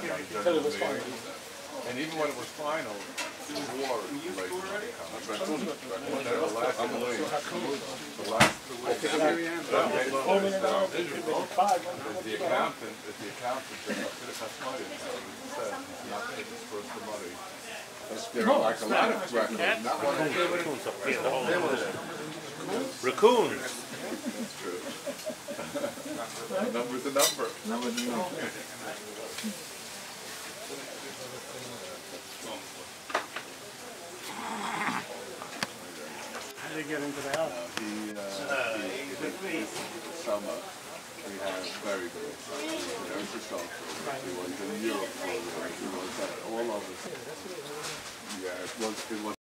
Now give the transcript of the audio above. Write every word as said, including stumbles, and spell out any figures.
Until it was final. And even when it was final, it was war related. The last, the last, the accountant, the accountant, not taking first the money. There are like a lot of raccoons, not one of them. Raccoons. That's true. A number's a number. Number's a number. How did he get into the house? Uh, he, uh, he, he, summer, we had very good. There was a shelter. He was in Europe for he was uh, all over. Yeah, it was, it was